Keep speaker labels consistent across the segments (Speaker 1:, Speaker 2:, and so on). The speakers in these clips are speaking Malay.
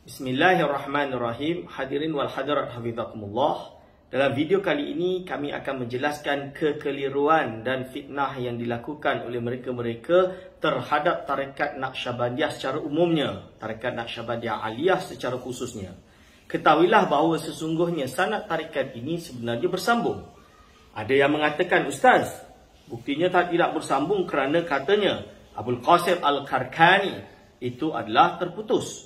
Speaker 1: Bismillahirrahmanirrahim. Hadirin wal hadirat hafizakumullah. Dalam video kali ini kami akan menjelaskan kekeliruan dan fitnah yang dilakukan oleh mereka-mereka terhadap tarekat Naqsyabandiyah secara umumnya, tarekat Naqsyabandiyah Aliyah secara khususnya. Ketahuilah bahawa sesungguhnya sanad tarekat ini sebenarnya bersambung. Ada yang mengatakan, Ustaz, buktinya tidak bersambung kerana katanya Abul Qasim Al-Karkani itu adalah terputus.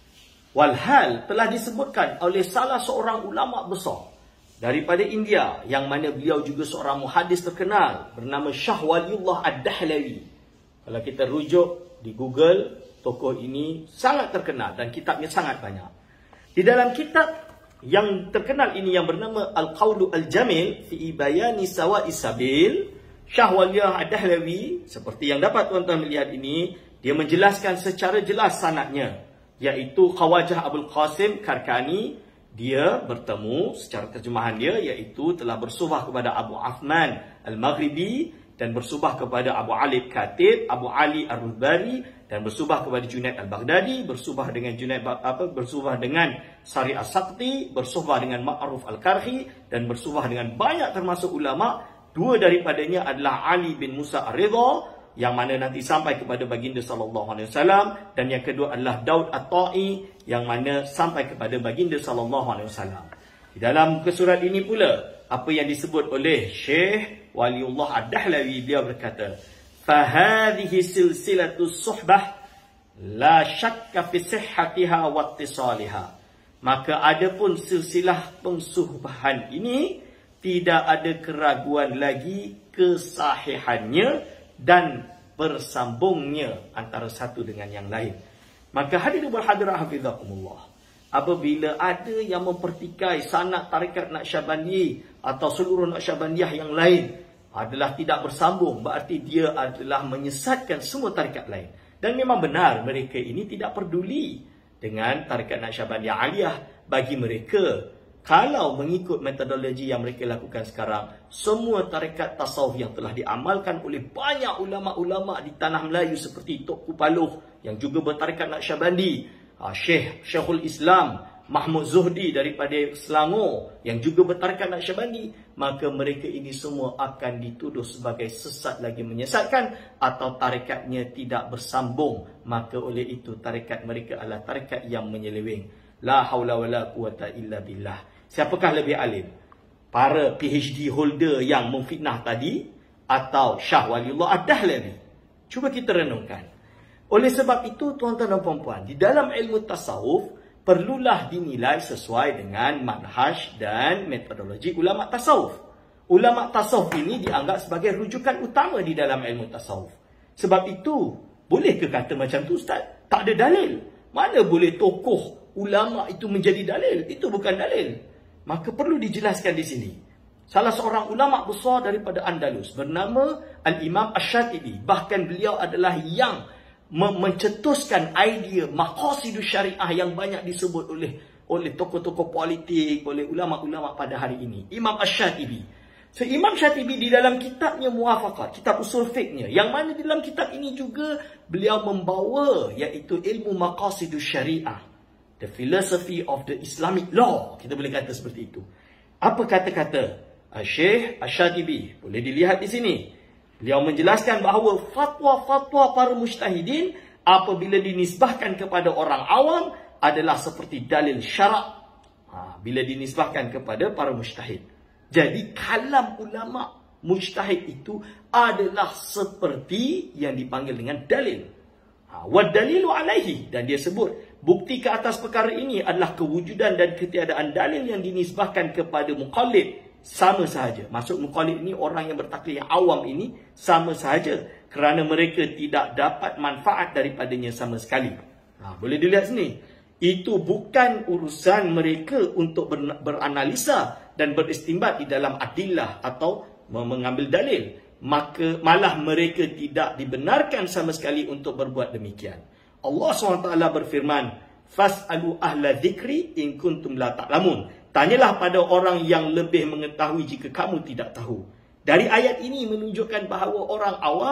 Speaker 1: Walhal telah disebutkan oleh salah seorang ulama besar daripada India, yang mana beliau juga seorang muhadis terkenal bernama Shah Waliullah Ad-Dahlawi. Kalau kita rujuk di Google, tokoh ini sangat terkenal dan kitabnya sangat banyak. Di dalam kitab yang terkenal ini yang bernama Al-Qawlu Al-Jamil fi Bayani Sawa'i Sabil, Shah Waliullah Ad-Dahlawi, seperti yang dapat tuan-tuan melihat ini, dia menjelaskan secara jelas sanadnya, iaitu Khawajah Abul Qasim Karkani. Dia bertemu, secara terjemahan dia, iaitu telah bersumpah kepada Abu Uthman Al-Maghribi dan bersumpah kepada Abu Ali Khatib, Abu Ali Ar-Rubari, dan bersumpah kepada Junaid Al-Baghdadi, bersumpah dengan bersumpah dengan Sari As-Saqti, bersumpah dengan Ma'ruf Al-Karhi, dan bersumpah dengan banyak termasuk ulama. Dua daripadanya adalah Ali bin Musa Ar-Ridha, yang mana nanti sampai kepada baginda sallallahu alaihi wasallam, dan yang kedua adalah Daud At-Ta'i, yang mana sampai kepada baginda sallallahu alaihi wasallam. Di dalam surat ini pula, apa yang disebut oleh Syekh Waliullah Ad-Dahlawi, beliau berkata, "Fahadhihi silsilatus suhbah la syakka fi sihhatiha wa ittisaliha." Maka adapun silsilah pengsuhbahan ini tidak ada keraguan lagi kesahihannya dan bersambungnya antara satu dengan yang lain. Maka hadirin berhadirat hafizakumullah, apabila ada yang mempertikai sanad tarekat Naqsyabandi atau seluruh Naqsyabandiyah yang lain adalah tidak bersambung, berarti dia adalah menyesatkan semua tarekat lain. Dan memang benar, mereka ini tidak peduli dengan tarekat Naqsyabandiyah Aliyah. Bagi mereka, kalau mengikut metodologi yang mereka lakukan sekarang, semua tarekat tasawuf yang telah diamalkan oleh banyak ulama-ulama di tanah Melayu seperti Tok Kupaluh yang juga bertarekat Naqsyabandi, Syekhul Islam Mahmud Zuhdi daripada Selangor yang juga bertarekat Naqsyabandi, maka mereka ini semua akan dituduh sebagai sesat lagi menyesatkan, atau tarekatnya tidak bersambung. Maka oleh itu tarekat mereka adalah tarekat yang menyeleweng. La haula wala quwata illa billah. Siapakah lebih alim? Para PhD holder yang memfitnah tadi atau Shah Waliullah Ad-Dahlawi? Cuba kita renungkan. Oleh sebab itu, tuan-tuan dan puan-puan, di dalam ilmu tasawuf perlulah dinilai sesuai dengan manhaj dan metodologi ulama tasawuf. Ulama tasawuf ini dianggap sebagai rujukan utama di dalam ilmu tasawuf. Sebab itu, boleh ke kata macam tu, Ustaz? Tak ada dalil. Mana boleh tokoh ulama itu menjadi dalil? Itu bukan dalil. Maka perlu dijelaskan di sini. Salah seorang ulama besar daripada Andalus bernama Al-Imam Asy-Syatibi. Bahkan beliau adalah yang mencetuskan idea maqasidus syariah yang banyak disebut oleh tokoh-tokoh politik, oleh ulama-ulama pada hari ini. Imam Asy-Syatibi. So, Imam Syatibi di dalam kitabnya Muwafaqat, kitab usul fiqhnya, yang mana di dalam kitab ini juga beliau membawa iaitu ilmu maqasidus syariah, the philosophy of the Islamic law, kita boleh kata seperti itu. Apa kata-kata Syekh Asy-Syatibi? Boleh dilihat di sini. Beliau menjelaskan bahawa fatwa-fatwa para mujtahidin apabila dinisbahkan kepada orang awam adalah seperti dalil syarak bila dinisbahkan kepada para mujtahid. Jadi kalam ulama mujtahid itu adalah seperti yang dipanggil dengan dalil. Wa dalilu alaihi, dan dia sebut bukti ke atas perkara ini adalah kewujudan dan ketiadaan dalil yang dinisbahkan kepada muqallid. Sama sahaja. Maksud muqallid ini orang yang bertaklid yang awam ini, sama sahaja, kerana mereka tidak dapat manfaat daripadanya sama sekali. Boleh dilihat sini. Itu bukan urusan mereka untuk beranalisa dan beristinbat di dalam adillah atau mengambil dalil. Maka malah mereka tidak dibenarkan sama sekali untuk berbuat demikian. Allah SWT berfirman, "Fas'alu ahla dzikri in kuntum la ta'lamun." Tanyalah pada orang yang lebih mengetahui jika kamu tidak tahu. Dari ayat ini menunjukkan bahawa orang awam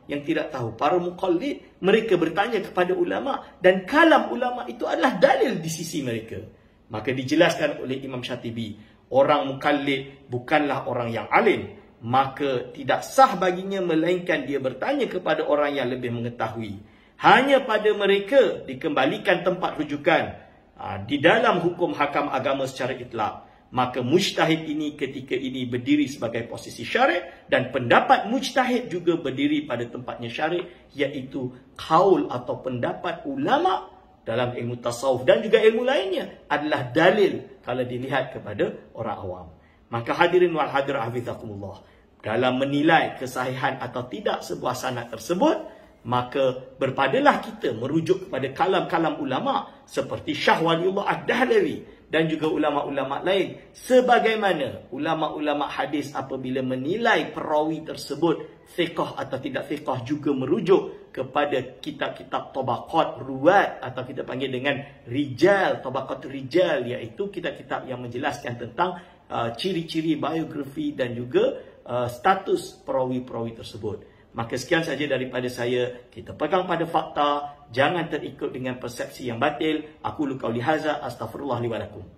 Speaker 1: yang tidak tahu. Para muqallid, mereka bertanya kepada ulama dan kalam ulama itu adalah dalil di sisi mereka. Maka dijelaskan oleh Imam Syatibi, orang mukallid bukanlah orang yang alim, maka tidak sah baginya melainkan dia bertanya kepada orang yang lebih mengetahui. Hanya pada mereka dikembalikan tempat rujukan di dalam hukum hakam agama secara itlak. Maka mujtahid ini ketika ini berdiri sebagai posisi syar'i, dan pendapat mujtahid juga berdiri pada tempatnya syar'i, iaitu qaul atau pendapat ulama dalam ilmu tasawuf dan juga ilmu lainnya adalah dalil kalau dilihat kepada orang awam. Maka hadirin wal hadirat hafizakumullah, dalam menilai kesahihan atau tidak sebuah sanad tersebut, maka berpadalah kita merujuk kepada kalam-kalam ulama seperti Syah Waliullah Ad-Dahlawi dan juga ulama-ulama lain. Sebagaimana ulama-ulama hadis apabila menilai perawi tersebut thiqah atau tidak thiqah juga merujuk kepada kitab-kitab tabaqat ruwat atau kita panggil dengan rijal, tabaqat rijal, iaitu kitab-kitab yang menjelaskan tentang ciri-ciri biografi dan juga status perawi-perawi tersebut. Maka sekian saja daripada saya. Kita pegang pada fakta, jangan terikut dengan persepsi yang batil. Aku qauli hadza, astaghfirullah li wa lakum.